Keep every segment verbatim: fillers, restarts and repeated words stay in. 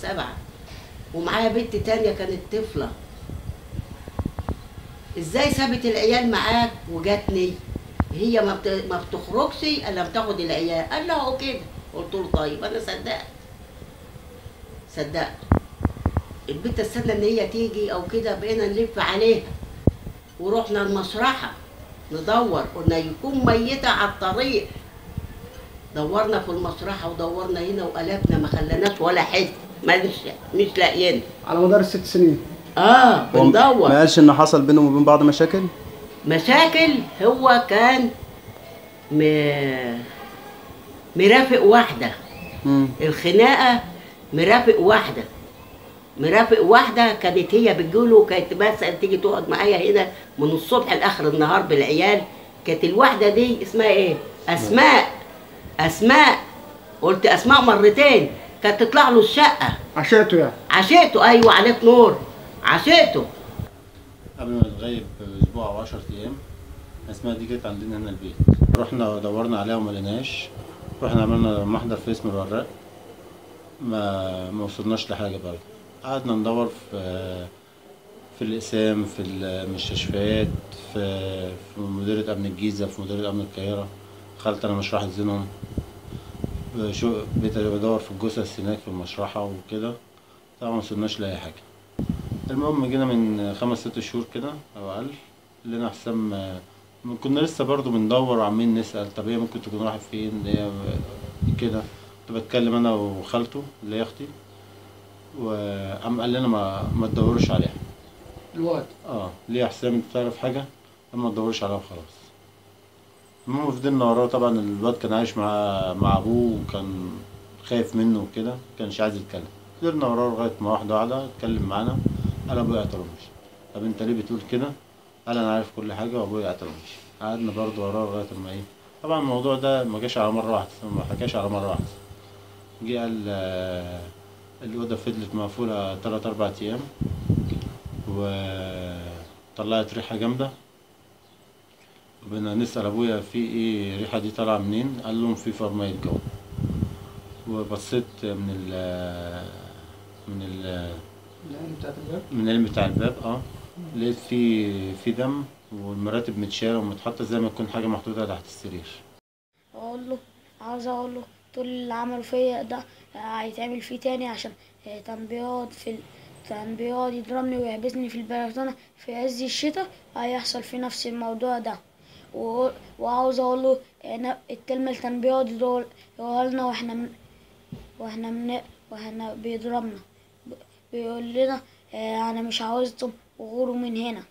سبعة، ومعايا بنت تانية كانت طفلة. ازاي سابت العيال معاك وجاتني؟ هي ما ما بتخرجش الا بتاخد العيال. قال لها هو كده. قلت له طيب انا صدقت صدقت البنت استنى ان هي تيجي او كده، بقينا نلف عليها ورحنا المشرحه ندور، قلنا يكون ميته على الطريق. دورنا في المشرحه ودورنا هنا وقلبنا ما خلناش ولا حته، مش مش لاقيين على مدار الست سنين. اه بندور. ما قالش ان حصل بينهم وبين بعض مشاكل؟ مشاكل، هو كان م... مرافق واحده. امم الخناقه مرافق واحده مرافق واحده كانت هي بتجوله، كانت مثلا تيجي تقعد معايا هنا من الصبح لاخر النهار بالعيال. كانت الواحده دي اسمها ايه؟ اسماء. اسماء قلت اسماء مرتين. كانت تطلع له الشقه. عشيته يعني؟ عشيته، ايوه عليك نور، عشيته. قبل ما تغيب اسبوع او عشرة ايام، اسماء دي كانت عندنا هنا البيت. رحنا دورنا عليها وما لقيناهاش. رحنا عملنا محضر في اسم الوراق، ما ما وصلناش لحاجه برضه. قعدنا ندور في في الاقسام، في المستشفيات، في في مديريه امن الجيزه، في مديريه امن القاهره. دخلت انا مشرحه زينهم، شو بقيت بدور في الجثث هناك في المشرحه وكده. طبعا ما وصلناش لاي حاجه. المهم جينا من خمس ست شهور كده او اقل، لقينا حسام. كنا لسه برضو بندور وعمالين نسال طب هي ممكن تكون راحت فين هي كده. كنت بتكلم انا وخالته اللي هي اختي، وقام قال لنا ما ما تدوروش عليها. الوقت اه ليه يا حسام انت تعرف حاجه؟ ما تدورش عليها وخلاص. المهم فضلنا وراه. طبعا الواد كان عايش مع مع ابوه وكان خايف منه وكده، مكانش عايز يتكلم. فضلنا وراه لغايه ما واحده واحده اتكلم معانا. قال ابويا قتله مش. طب انت ليه بتقول كده؟ قال انا عارف كل حاجه وابويا قتله مش. قعدنا برضه وراه لغايه ما ايه. طبعا الموضوع ده ما جاش على مره واحده، ما حكاش على مره واحده. جه قال آه الاوضه فضلت مقفوله تلات اربع ايام وطلعت ريحه جامده. وبقينا نسال ابويا في ايه الريحه دي طالعه منين؟ قال لهم في فرمايه جو. وبصيت من ال من ال العين بتاعت الباب؟ من العلم بتاع الباب اه لقيت في في دم، والمراتب متشاله ومتحطه زي ما تكون حاجه محطوطه تحت السرير. اقول له عاوز اقول له طول اللي عمله فيا ده هيتعمل فيه تاني، عشان كان بيقعد في ال... كان بيقعد يضربني ويحبسني في البلكونه في عز الشتاء، هيحصل في نفس الموضوع ده. و... وعاوز اقول له الكلمه اللي كان بيقعد يقولها لنا واحنا من... واحنا من... واحنا بيضربنا، بيقول لنا انا مش عاوزكم وغوروا من هنا.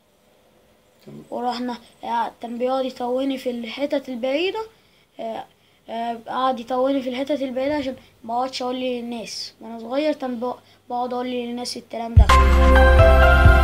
ورحنا كان بيقعد يطوني في الحتت البعيده، قعد يطوني في الحتت البعيده عشان ما اقعدش اقول للناس. وانا صغير كان بقعد اقول للناس الكلام ده.